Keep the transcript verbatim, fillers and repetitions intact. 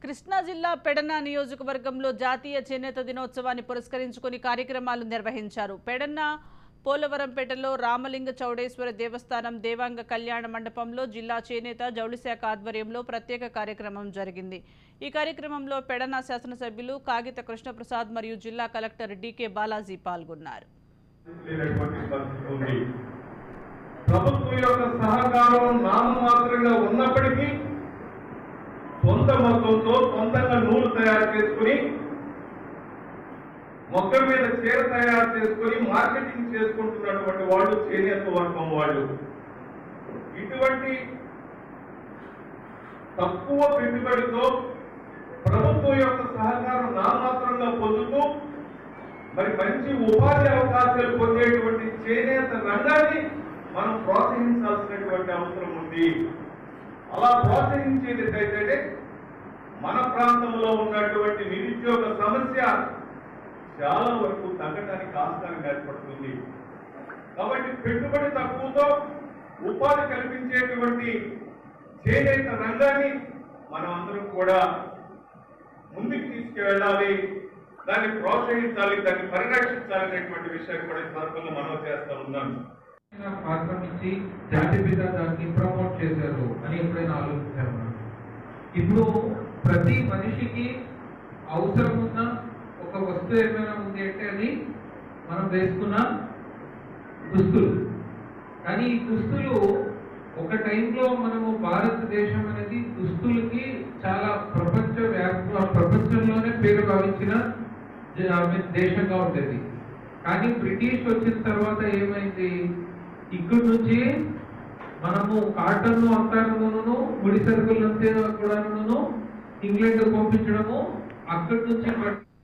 కృష్ణా జిల్లా పెడన నియోజకవర్గంలో జాతీయ చేనేత దినోత్సవాన్ని పురస్కరించుకుని కార్యక్రమాలు నిర్వహించారు. పెడన పోలవరంపేటలో రామలింగ చౌడేశ్వర దేవస్థానం దేవాంగ కళ్యాణ మండపంలో జిల్లా చేనేత జౌళి శాఖ ఆధ్వర్యంలో ప్రత్యేక కార్యక్రమం జరిగింది. ఈ కార్యక్రమంలో పెడన శాసనసభ్యులు కాగిత కృష్ణప్రసాద్ మరియు జిల్లా కలెక్టర్ డికే బాలాజీ పాల్గొన్నారు. ప్రభుత్వం యొక్క సహకారం నామమాత్రంగా ఉన్నప్పటికీ సొంత మొత్తంతో సొంతంగా నూలు తయారు చేసుకుని మొక్క మీద చీర తయారు చేసుకుని మార్కెటింగ్ చేసుకుంటున్నటువంటి వాళ్ళు చేనేత వర్గం వాళ్ళు. ఇటువంటి తక్కువ పెట్టుబడితో ప్రభుత్వం యొక్క సహకారం నామమాత్రంగా పొందుతూ మరి మంచి ఉపాధి అవకాశాలు పొందేటువంటి చేనేత రంగాన్ని మనం ప్రోత్సహించాల్సినటువంటి అవసరం ఉంది. అలా ప్రోత్సహించేటైతే మన ప్రాంతంలో ఉన్నటువంటి నిరుద్యోగ సమస్య చాలా వరకు తగ్గడానికి ఆస్కారం ఏర్పడుతుంది. కాబట్టి పెట్టుబడి తక్కువతో ఉపాధి కల్పించేటువంటి చేనేత రంగాన్ని మనం అందరం కూడా ముందుకు తీసుకువెళ్ళాలి, దాన్ని ప్రోత్సహించాలి, దాన్ని పరిరక్షించాలనేటువంటి విషయాన్ని కూడా ఈ సందర్భంగా మనం చేస్తా ఉన్నాను. పాత్ర ఇచ్చి జాతిపిత దాన్ని ప్రమోట్ చేశారు అని ఎప్పుడైనా ఆలోచించారు. ఇప్పుడు ప్రతి మనిషికి అవసరం ఉన్న ఒక వస్తువు ఏమైనా ఉంది అంటే అది మనం వేసుకున్న దుస్తులు. కానీ ఈ దుస్తులు ఒక టైంలో మనము భారతదేశం అనేది దుస్తులకి చాలా ప్రపంచ వ్యాప్త ప్రపంచంలోనే పేరు గావించిన దేశంగా ఉండేది. కానీ బ్రిటిష్ వచ్చిన తర్వాత ఏమైంది, ఇక్కడి నుంచి మనము కాటన్ అంతాను ముడి సరుకులు అంతే కూడా ఇంగ్లాండ్ పంపించడము, అక్కడి నుంచి